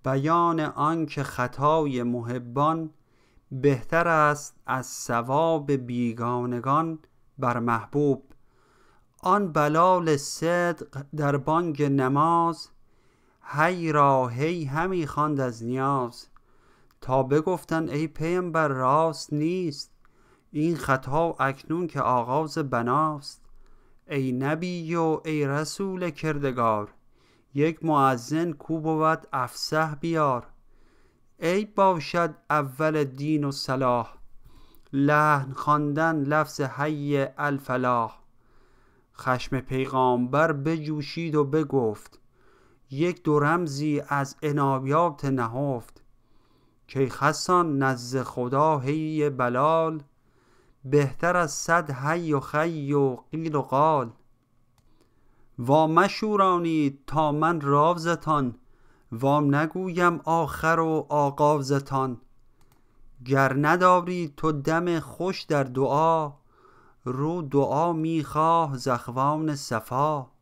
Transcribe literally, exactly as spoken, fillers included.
بیان آن که خطای محبان بهتر است از ثواب بیگانگان بر محبوب. آن بلال صدق در بانگ نماز، هی را هی همی خواند از نیاز. تا بگفتن ای پیامبر راست نیست، این خطا اکنون که آغاز بناست. ای نبی و ای رسول کردگار، یک مؤذن کو بود افصح بیار. ای باشد اول دین و صلاح، لحن خواندن لفظ حی الفلاح. خشم پیغامبر بجوشید و بگفت، یک دو رمزی از عنایات نهفت. که خسان نزد خدا هی بلال، بهتر از صد حی و خی و قیل و قال. وا مشورانید تا من رازتان، وام نگویم آخر و آغازتان. گر نداری تو دم خوش در دعا، رو دعا میخواه ز اخوان صفا.